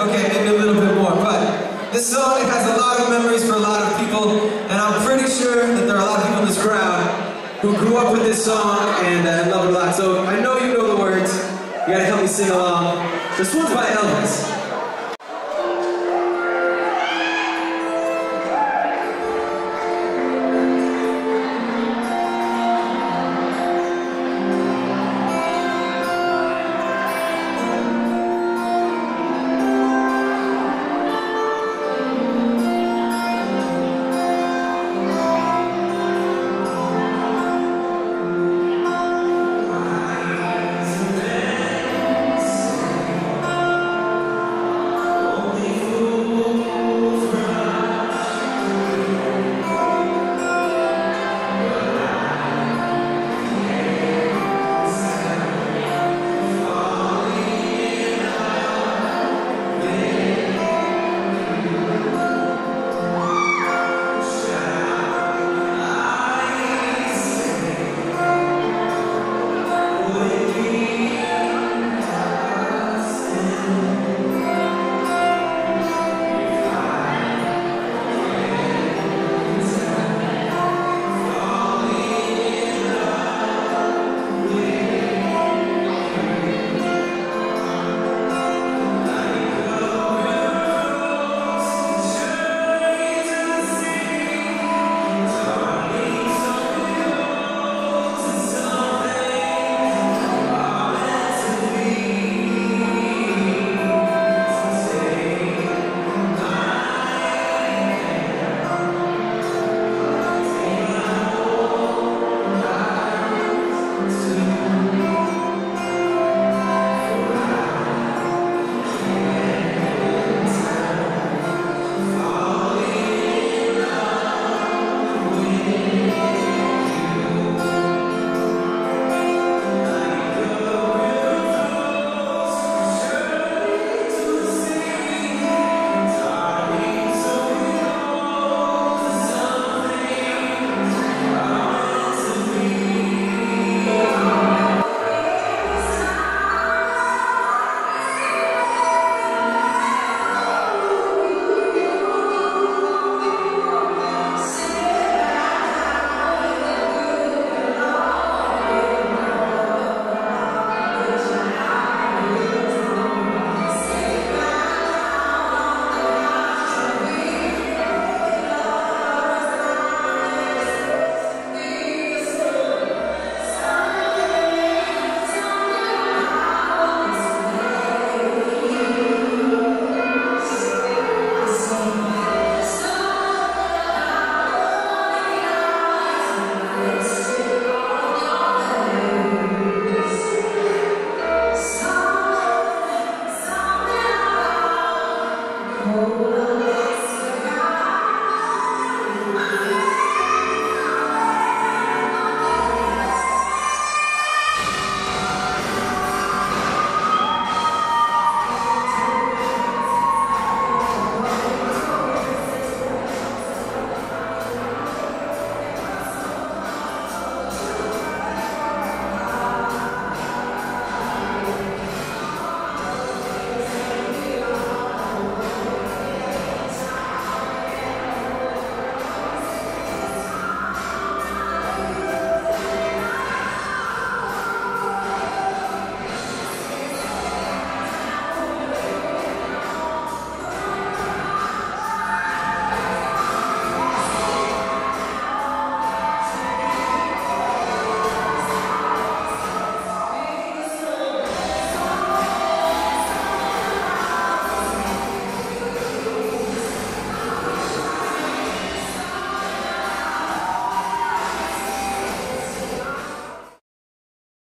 Okay, maybe a little bit more, but this song, it has a lot of memories for a lot of people, and I'm pretty sure that there are a lot of people in this crowd who grew up with this song and love it a lot. So I know you know the words. You gotta help me sing along. This one's by Elvis.